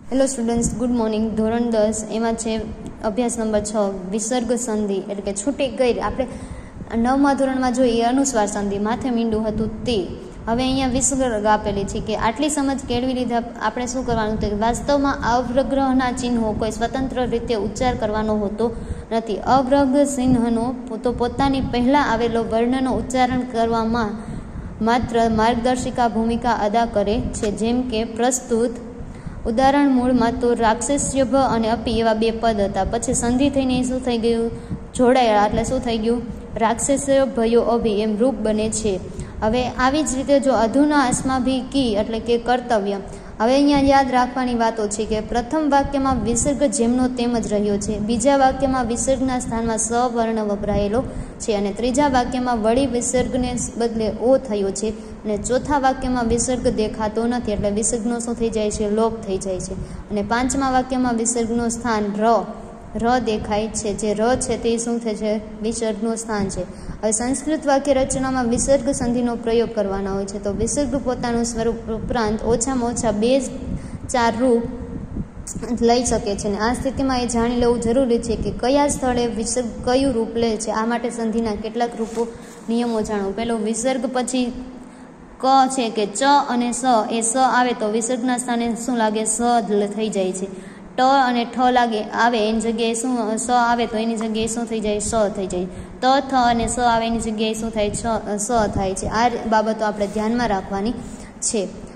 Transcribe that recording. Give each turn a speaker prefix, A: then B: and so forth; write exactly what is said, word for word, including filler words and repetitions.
A: Hello students, good morning. ધોરણ દસ એમાં છે અભ્યાસ નંબર છ વિસર્ગ સંધિ એટલે કે છૂટી ગઈ. આપણે નવમા ધોરણમાં જોઈએ અનુસ્વાર સંધિ, માથે મીંડું હતું તે. હવે અહીંયા વિસર્ગ આપેલી છે કે આટલી સમજ કેળવી લીધા આપણે શું કરવાનું તો વાસ્તવમાં અવગ્રહના ચિહ્નો કોઈ સ્વતંત્ર રીતે ઉચ્ચાર કરવાનો હોતો નથી. અવગ્રહ ચિહ્નનો તો પોતાની પહેલાં આવેલો વર્ણનો ઉચ્ચારણ કરવામાં માત્ર માર્ગદર્શિકા ભૂમિકા અદા કરે છે. જેમ કે પ્રસ્તુત ઉદાહરણ, મૂળમાં તો રાક્ષસ્ય ભ અને અપી એવા બે પદ હતા, પછી સંધિ થઈને શું થઈ ગયું, જોડાયા એટલે શું થઈ ગયું, રાક્ષસ્ય ભયો અભિ એમ રૂપ બને છે. હવે આવી જ રીતે જો અધુના અસ્માભી કી એટલે કે કર્તવ્ય. હવે અહીંયા યાદ રાખવાની વાતો છે કે પ્રથમ વાક્યમાં વિસર્ગ જેમનો તેમ જ રહ્યો છે, બીજા વાક્યમાં વિસર્ગના સ્થાનમાં સવર્ણ વપરાયેલો છે અને ત્રીજા વાક્યમાં વળી વિસર્ગને બદલે ઓ થયો છે અને ચોથા વાક્યમાં વિસર્ગ દેખાતો નથી એટલે વિસર્ગનો શું થઈ જાય છે, લોપ થઈ જાય છે. અને પાંચમા વાક્યમાં વિસર્ગનું સ્થાન ર ર દેખાય છે, જે ર છે તે શું થાય છે, વિસર્ગનું સ્થાન છે. હવે સંસ્કૃત વાક્ય રચનામાં વિસર્ગ સંધિનો પ્રયોગ કરવાના હોય છે. તો વિસર્ગ પોતાનું સ્વરૂપ ઉપરાંત ઓછામાં ઓછા બે ચાર રૂપ લઈ શકે છે અને આ સ્થિતિમાં એ જાણી લેવું જરૂરી છે કે કયા સ્થળે વિસર્ગ કયું રૂપ લે છે. આ માટે સંધિના કેટલાક રૂપો નિયમો જાણો. પેલો વિસર્ગ પછી ક છે કે ચ અને સ એ સ આવે તો વિસર્ગના સ્થાને શું લાગે, સ થઈ જાય છે. ટ અને ઠ લાગે આવે એની જગ્યાએ શું સ આવે તો એની જગ્યાએ શું થઈ જાય, સ થઈ જાય. ત થ અને સ આવે એની જગ્યાએ શું થાય, સ થાય છે. આ બાબતો આપણે ધ્યાનમાં રાખવાની છે.